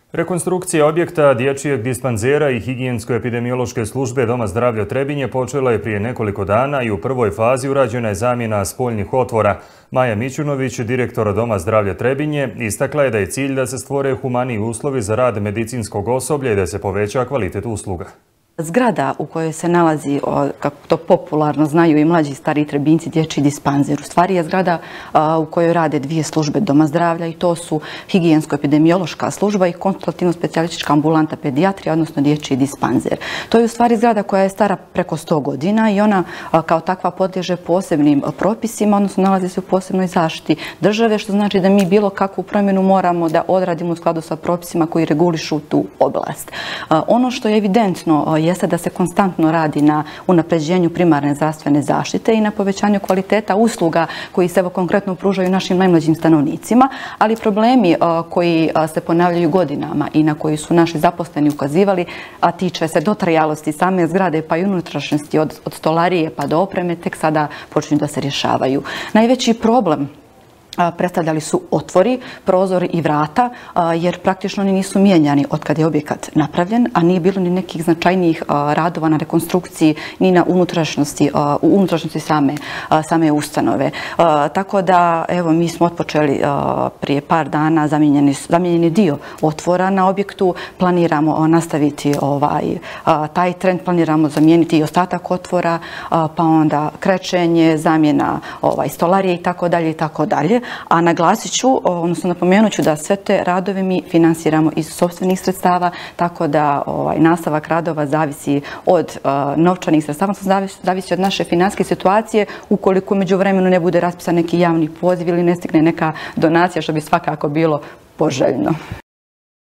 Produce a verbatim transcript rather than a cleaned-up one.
Rekonstrukcija objekta dječjeg dispanzera i higijensko-epidemiološke službe Doma zdravlja Trebinje počela je prije nekoliko dana i u prvoj fazi urađena je zamjena spoljnih otvora. Maja Mićunović, direktor Doma zdravlja Trebinje, istakla je da je cilj da se stvore humaniji uslovi za rad medicinskog osoblja i da se poveća kvalitet usluga. Zgrada u kojoj se nalazi, kako to popularno znaju i mlađi i stariji Trebinjci, dječji dispanzer, u stvari je zgrada u kojoj rade dvije službe Doma zdravlja i to su higijensko-epidemiološka služba i konsultativno-specijalistička ambulanta pedijatrija, odnosno dječji dispanzer. To je u stvari zgrada koja je stara preko sto godina i ona kao takva podliježe posebnim propisima, odnosno nalazi se u posebnoj zaštiti države, što znači da mi bilo kakvu promjenu moramo da odradimo u skladu sa propisima koji regulišu tu oblast. Ono što je evidentno jeste da se konstantno radi na unapređenju primarne zdravstvene zaštite i na povećanju kvaliteta usluga koji se evo konkretno pružaju našim najmlađim stanovnicima, ali problemi koji se ponavljaju godinama i na koji su naši zaposleni ukazivali, a tiče se dotrajalosti same zgrade pa i unutrašnjosti od, od stolarije pa do opreme, tek sada počinju da se rješavaju. Najveći problem predstavljali su otvori, prozori i vrata, jer praktično oni nisu mijenjani od kad je objekat napravljen, a nije bilo ni nekih značajnijih radova na rekonstrukciji ni na unutrašnjosti, u unutrašnjosti same, same ustanove. Tako da, evo, mi smo otpočeli prije par dana zamijenjeni, zamijenjeni dio otvora na objektu, planiramo nastaviti ovaj, taj trend, planiramo zamijeniti i ostatak otvora, pa onda krečenje, zamjena ovaj, stolarije i tako dalje i tako dalje. A naglasit ću, odnosno napomenut ću da sve te radove mi finansiramo iz sopstvenih sredstava, tako da ovaj, nastavak radova zavisi od uh, novčanih sredstava, zavisi, zavisi od naše financijske situacije, ukoliko međuvremenu ne bude raspisan neki javni poziv ili ne stigne neka donacija, što bi svakako bilo poželjno.